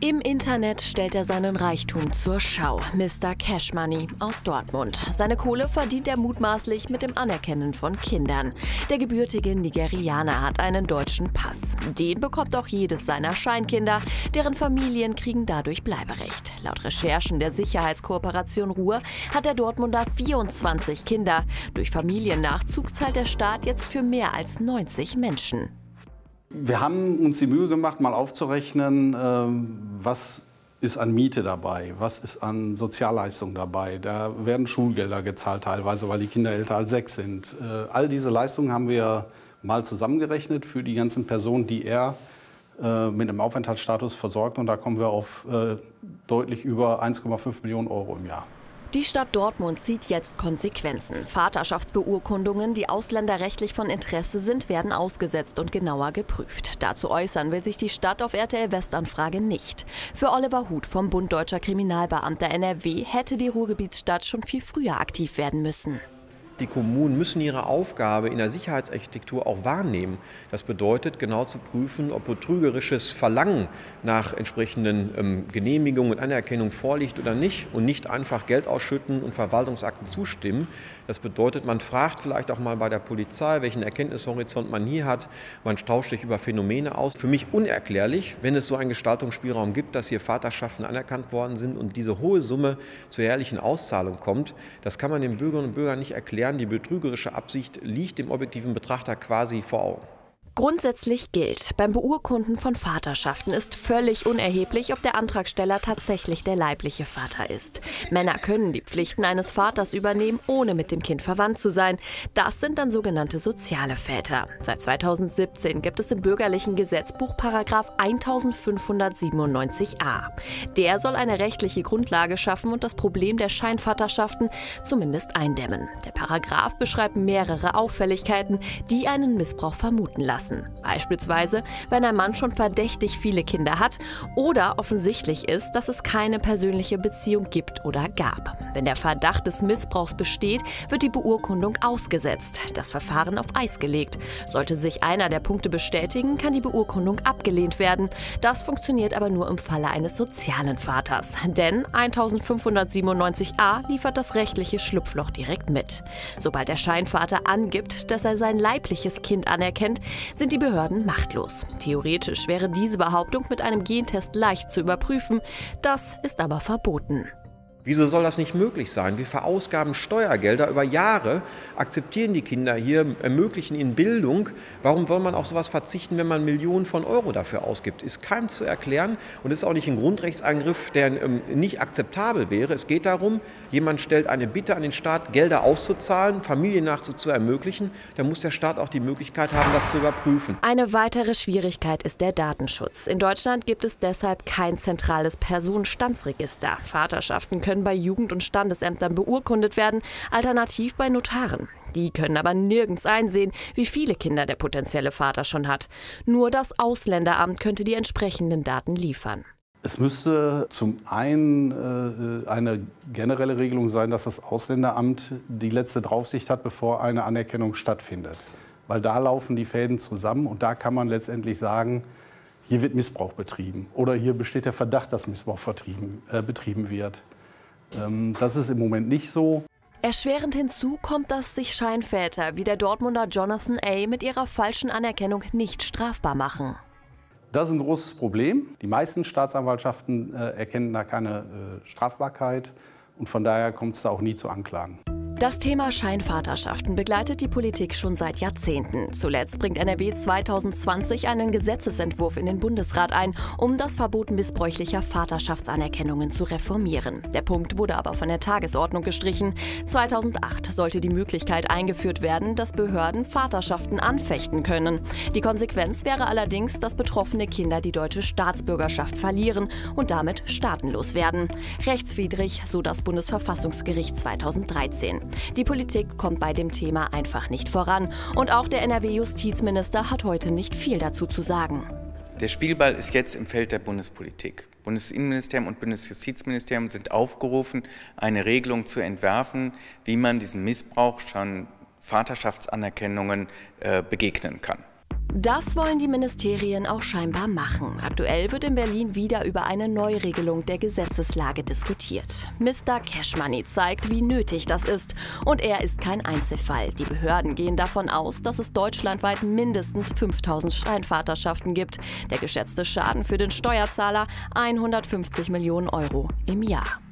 Im Internet stellt er seinen Reichtum zur Schau. Mr. Cash Money aus Dortmund. Seine Kohle verdient er mutmaßlich mit dem Anerkennen von Kindern. Der gebürtige Nigerianer hat einen deutschen Pass. Den bekommt auch jedes seiner Scheinkinder. Deren Familien kriegen dadurch Bleiberecht. Laut Recherchen der Sicherheitskooperation Ruhr hat der Dortmunder 24 Kinder. Durch Familiennachzug zahlt der Staat jetzt für mehr als 90 Menschen. Wir haben uns die Mühe gemacht, mal aufzurechnen, was ist an Miete dabei, was ist an Sozialleistungen dabei. Da werden Schulgelder gezahlt teilweise, weil die Kinder älter als 6 sind. All diese Leistungen haben wir mal zusammengerechnet für die ganzen Personen, die er mit einem Aufenthaltsstatus versorgt. Und da kommen wir auf deutlich über 1,5 Millionen Euro im Jahr. Die Stadt Dortmund zieht jetzt Konsequenzen. Vaterschaftsbeurkundungen, die ausländerrechtlich von Interesse sind, werden ausgesetzt und genauer geprüft. Dazu äußern will sich die Stadt auf RTL West-Anfrage nicht. Für Oliver Huth vom Bund Deutscher Kriminalbeamter NRW hätte die Ruhrgebietsstadt schon viel früher aktiv werden müssen. Die Kommunen müssen ihre Aufgabe in der Sicherheitsarchitektur auch wahrnehmen. Das bedeutet, genau zu prüfen, ob betrügerisches Verlangen nach entsprechenden Genehmigungen und Anerkennung vorliegt oder nicht und nicht einfach Geld ausschütten und Verwaltungsakten zustimmen. Das bedeutet, man fragt vielleicht auch mal bei der Polizei, welchen Erkenntnishorizont man hier hat. Man tauscht sich über Phänomene aus. Für mich unerklärlich, wenn es so einen Gestaltungsspielraum gibt, dass hier Vaterschaften anerkannt worden sind und diese hohe Summe zur jährlichen Auszahlung kommt. Das kann man den Bürgerinnen und Bürgern nicht erklären. Die betrügerische Absicht liegt dem objektiven Betrachter quasi vor Augen. Grundsätzlich gilt, beim Beurkunden von Vaterschaften ist völlig unerheblich, ob der Antragsteller tatsächlich der leibliche Vater ist. Männer können die Pflichten eines Vaters übernehmen, ohne mit dem Kind verwandt zu sein. Das sind dann sogenannte soziale Väter. Seit 2017 gibt es im bürgerlichen Gesetzbuch § 1597a. Der soll eine rechtliche Grundlage schaffen und das Problem der Scheinvaterschaften zumindest eindämmen. Der Paragraph beschreibt mehrere Auffälligkeiten, die einen Missbrauch vermuten lassen. Beispielsweise, wenn ein Mann schon verdächtig viele Kinder hat oder offensichtlich ist, dass es keine persönliche Beziehung gibt oder gab. Wenn der Verdacht des Missbrauchs besteht, wird die Beurkundung ausgesetzt, das Verfahren auf Eis gelegt. Sollte sich einer der Punkte bestätigen, kann die Beurkundung abgelehnt werden. Das funktioniert aber nur im Falle eines sozialen Vaters. Denn 1597a liefert das rechtliche Schlupfloch direkt mit. Sobald der Scheinvater angibt, dass er sein leibliches Kind anerkennt, sind die Behörden machtlos. Theoretisch wäre diese Behauptung mit einem Gentest leicht zu überprüfen. Das ist aber verboten. Wieso soll das nicht möglich sein? Wir verausgaben Steuergelder über Jahre, akzeptieren die Kinder hier, ermöglichen ihnen Bildung. Warum soll man auf sowas verzichten, wenn man Millionen von Euro dafür ausgibt? Ist keinem zu erklären und ist auch nicht ein Grundrechtseingriff, der nicht akzeptabel wäre. Es geht darum, jemand stellt eine Bitte an den Staat, Gelder auszuzahlen, Familiennachzug zu ermöglichen. Da muss der Staat auch die Möglichkeit haben, das zu überprüfen. Eine weitere Schwierigkeit ist der Datenschutz. In Deutschland gibt es deshalb kein zentrales Personenstandsregister. Vaterschaften können bei Jugend- und Standesämtern beurkundet werden, alternativ bei Notaren. Die können aber nirgends einsehen, wie viele Kinder der potenzielle Vater schon hat. Nur das Ausländeramt könnte die entsprechenden Daten liefern. Es müsste zum einen eine generelle Regelung sein, dass das Ausländeramt die letzte Draufsicht hat, bevor eine Anerkennung stattfindet. Weil da laufen die Fäden zusammen und da kann man letztendlich sagen, hier wird Missbrauch betrieben oder hier besteht der Verdacht, dass Missbrauch betrieben wird. Das ist im Moment nicht so. Erschwerend hinzu kommt, dass sich Scheinväter wie der Dortmunder Jonathan A. mit ihrer falschen Anerkennung nicht strafbar machen. Das ist ein großes Problem. Die meisten Staatsanwaltschaften erkennen da keine Strafbarkeit und von daher kommt es da auch nie zu Anklagen. Das Thema Scheinvaterschaften begleitet die Politik schon seit Jahrzehnten. Zuletzt bringt NRW 2020 einen Gesetzesentwurf in den Bundesrat ein, um das Verbot missbräuchlicher Vaterschaftsanerkennungen zu reformieren. Der Punkt wurde aber von der Tagesordnung gestrichen. 2008 sollte die Möglichkeit eingeführt werden, dass Behörden Vaterschaften anfechten können. Die Konsequenz wäre allerdings, dass betroffene Kinder die deutsche Staatsbürgerschaft verlieren und damit staatenlos werden. Rechtswidrig, so das Bundesverfassungsgericht 2013. Die Politik kommt bei dem Thema einfach nicht voran. Und auch der NRW-Justizminister hat heute nicht viel dazu zu sagen. Der Spielball ist jetzt im Feld der Bundespolitik. Bundesinnenministerium und Bundesjustizministerium sind aufgerufen, eine Regelung zu entwerfen, wie man diesem Missbrauch von Vaterschaftsanerkennungen begegnen kann. Das wollen die Ministerien auch scheinbar machen. Aktuell wird in Berlin wieder über eine Neuregelung der Gesetzeslage diskutiert. Mr. Cashmoney zeigt, wie nötig das ist. Und er ist kein Einzelfall. Die Behörden gehen davon aus, dass es deutschlandweit mindestens 5000 Scheinvaterschaften gibt. Der geschätzte Schaden für den Steuerzahler 150 Millionen Euro im Jahr.